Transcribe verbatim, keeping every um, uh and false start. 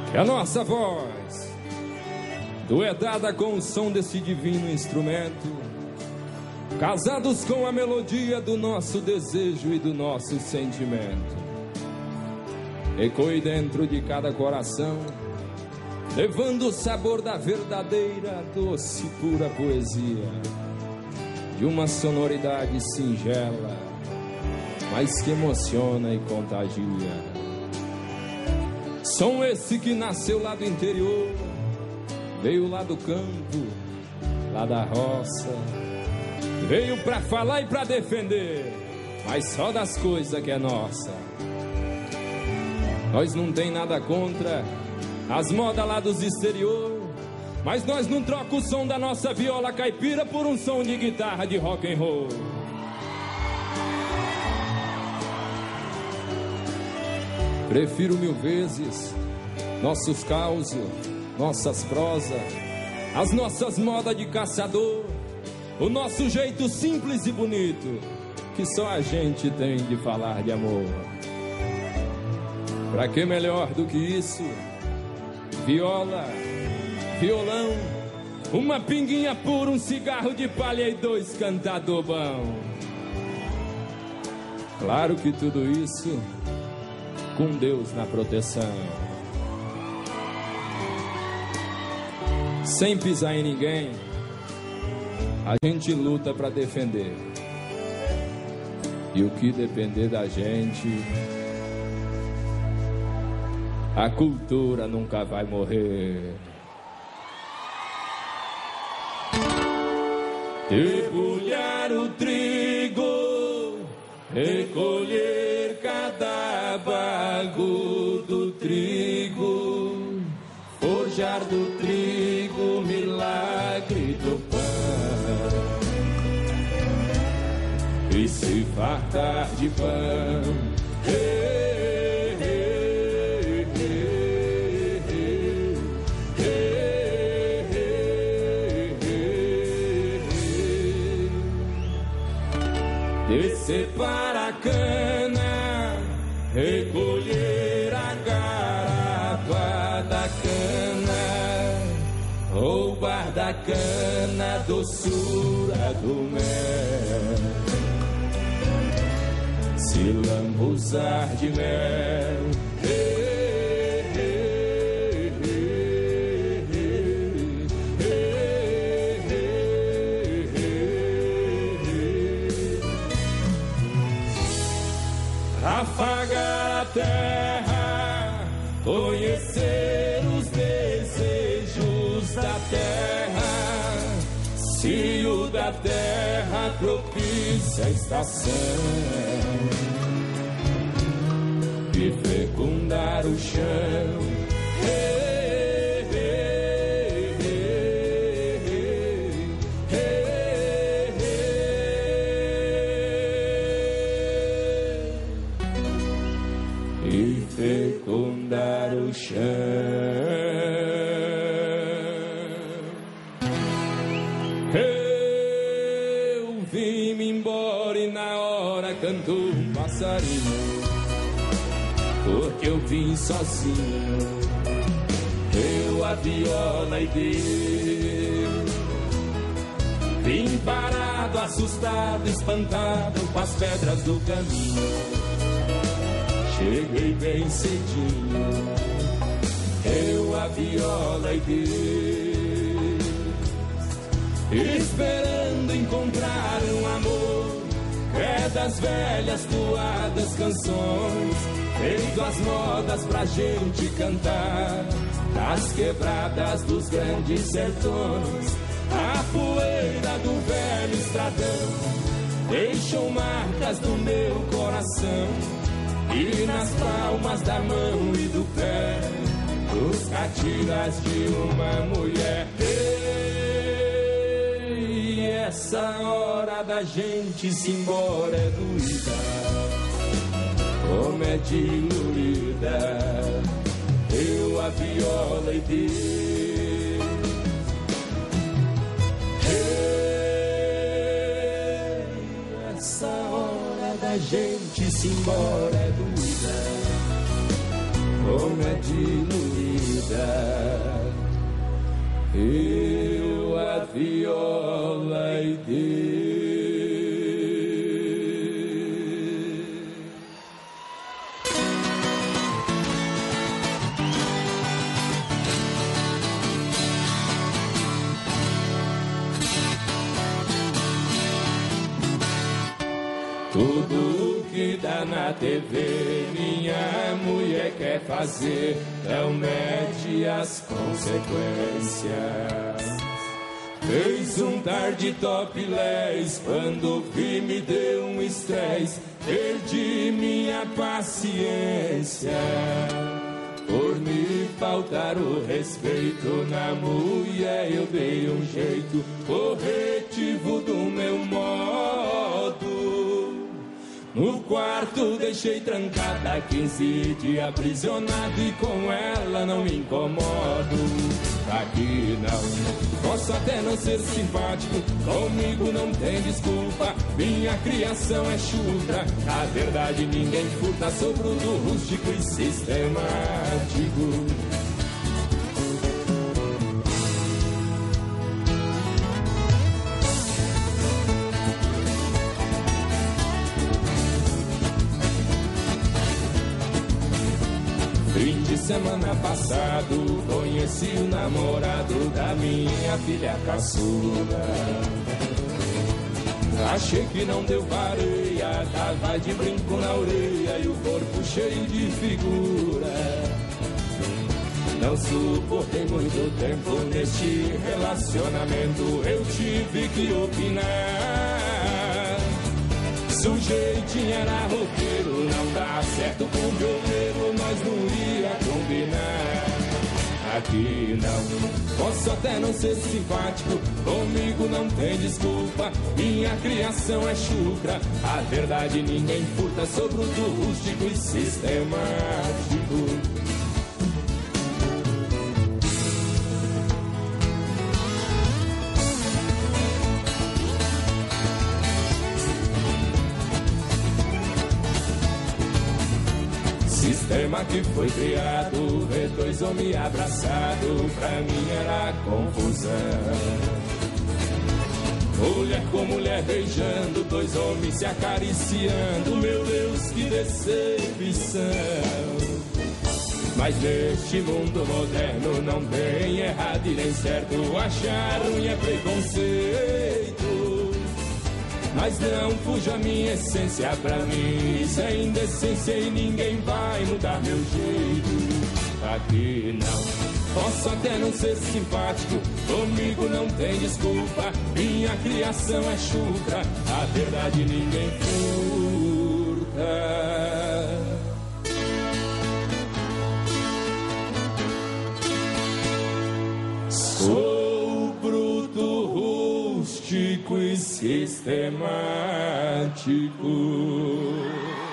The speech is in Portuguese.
Que a nossa voz, duetada com o som desse divino instrumento, casados com a melodia do nosso desejo e do nosso sentimento, ecoe dentro de cada coração, levando o sabor da verdadeira, doce, pura poesia, de uma sonoridade singela, mas que emociona e contagia. Som esse que nasceu lá do interior, veio lá do campo, lá da roça, veio pra falar e pra defender, mas só das coisas que é nossa. Nós não tem nada contra as modas lá dos exterior, mas nós não troca o som da nossa viola caipira por um som de guitarra de rock and roll. Prefiro mil vezes nossos causos, nossas prosas, as nossas modas de caçador, o nosso jeito simples e bonito que só a gente tem de falar de amor. Pra que melhor do que isso? Viola, violão, uma pinguinha pura, um cigarro de palha e dois cantador bom. Claro que tudo isso com Deus na proteção, sem pisar em ninguém, a gente luta pra defender. E o que depender da gente, a cultura nunca vai morrer. Debulhar o trigo, recolher cada bago do trigo, forjar do trigo milagre do pão, e se fartar de pão. Hey, hey, hey, hey, hey, hey, hey, hey. Descer para a cana, recolher a garapa da cana, roubar da cana a doçura do mel, se lambuzar de mel. Hey, hey, hey, hey, hey, hey, hey, hey. Afagar a terra, conhecer os desejos da terra, se o da terra propicia a estação, e fecundar o chão. Hey, hey, hey, hey, hey, hey, hey. E fecundar o chão. Eu vim-me embora e na hora cantou um passarinho, porque eu vim sozinho, eu a viola e Deus. Vim parado, assustado, espantado com as pedras do caminho, cheguei bem cedinho, eu a viola e Deus, esperando encontrar um amor, é das velhas toadas canções, feito as modas pra gente cantar, nas quebradas dos grandes sertões, a poeira do velho estradão deixou marcas no meu coração, e nas palmas da mão e do pé, os catiras de uma mulher. Ei, essa hora da gente se embora é doída, como é diluída, eu a viola e Deus. Hey, essa hora da gente se embora é doída, como é diluída, vida. Eu, a viola e Deus. Tudo que dá na T V, minha mulher quer fazer, não mede as consequências. Fez um tarde topless, quando vi me deu um estresse, perdi minha paciência. Por me faltar o respeito na mulher, eu dei um jeito corretivo do meu modo. No quarto deixei trancada, quinze dias aprisionado, e com ela não me incomodo. Aqui não, posso até não ser simpático, comigo não tem desculpa, minha criação é chucra. A verdade ninguém furta, sou bruto, rústico e sistemático. Fim de semana passado, conheci o namorado da minha filha caçula. Achei que não deu pareia, tava de brinco na orelha e o corpo cheio de figura. Não suportei muito tempo neste relacionamento, eu tive que opinar. Sujeitinho era roqueiro, não dá certo com violeiro, nós não ia combinar. Aqui não, posso até não ser simpático, comigo não tem desculpa, minha criação é chucra. A verdade ninguém furta, sou bruto, rústico e sistemático. Sistema que foi criado, ver dois homens abraçados, pra mim era confusão. Mulher com mulher beijando, dois homens se acariciando, meu Deus, que decepção. Mas neste mundo moderno não tem errado e nem certo, achar ruim é preconceito. Mas não fuja minha essência, pra mim isso é indecência e ninguém vai mudar meu jeito. Aqui não, posso até não ser simpático, comigo não tem desculpa, minha criação é chucra, a verdade ninguém furta. Sou bruto, rústico e sistemático.